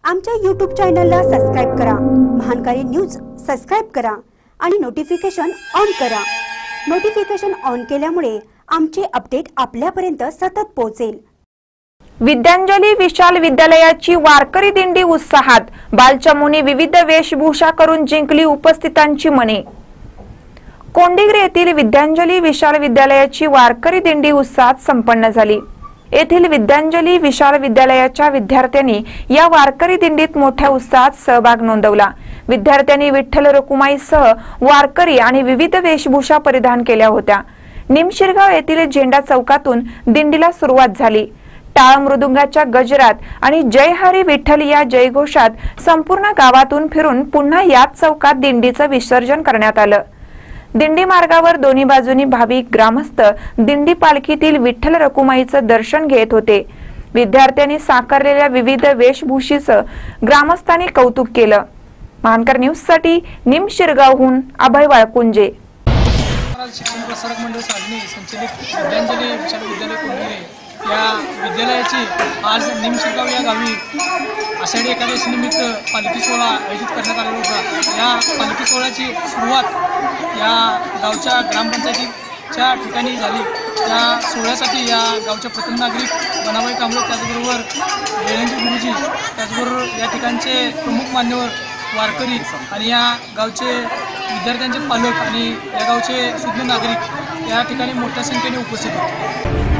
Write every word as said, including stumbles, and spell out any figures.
आमच्या यूट्यूब चॅनलला सबस्क्राइब करा, महानकारी न्यूज सबस्क्राइब करा आणि नोटिफिकेशन ऑन करा। नोटिफिकेशन ऑन केल्यामुळे आमचे अपडेट आपल्यापर्यंत सतत पोहोचेल। विद्यांजली विशाल विद्यालयाची वारकरी दिंडी उत्साहात, बालचमूनी विविध वेशभूषा करून जिंकली उपस्थितांची मने। कोंडिग्रे येथील विद्यांजली विशाल विद्यालयाची वारकरी दिंडी उत्साहात संपन्न झाली। येथील विद्यांजली विशाल विद्यालयाच्या विद्यार्थ्यांनी या वारकरी दिंडीत मोठ्या उत्साहात सहभाग नोंदवला। विद्यार्थ्यांनी विठ्ठल रखुमाईसह वारकरी आणि विविध वेशभूषा परिधान केल्या होत्या। निमशिरगाव येथील झेंडा चौकातून दिंडीला सुरुवात झाली। टाळ मृदुंगाच्या गजरात आणि जय हरी विठ्ठल या जयघोषात संपूर्ण गावातून फिरून पुन्हा याच चौकात दिंडीचं विसर्जन करण्यात आलं। दिंडी मार्गावर दोन्ही बाजूनी भाविक ग्रामस्थ दिंडी पालखीतील विठ्ठल रखुमाईचं दर्शन घेत होते। विद्यार्थ्यांनी साकारलेल्या विविध वेशभूषेचं ग्रामस्थांनी कौतुक केलं। महानकर न्यूज साठी निमशिरगावहून अभय वाळकुंजे। शिक्षण प्रसारक मंडळ साधने संचलित विद्यांजली विशाल विद्यालय कोंडिग्रे या विद्यालयाची आज निमशिरगाव या गावी आषाढी एकादशी निमित्त पालखी सोहळा आयोजित करण्यात आलेला होता। या पालखी सोहळ्याची सुरुवात या गावच्या ग्रामपंचायतीच्या ठिकाणी झाली। या सोहळ्यासाठी या गावच्या प्रथम नागरिक बनाबाई कांबळे, त्याचबरोबर वेळंगी गुरुजी, त्याचबरोबर या ठिकाणचे प्रमुख मान्यवर वारकरी आणि या गावचे विद्यार्थ्यांचे पालक आणि या गावचे सुज्ञ नागरिक या ठिकाणी मोठ्या संख्येने उपस्थित होते।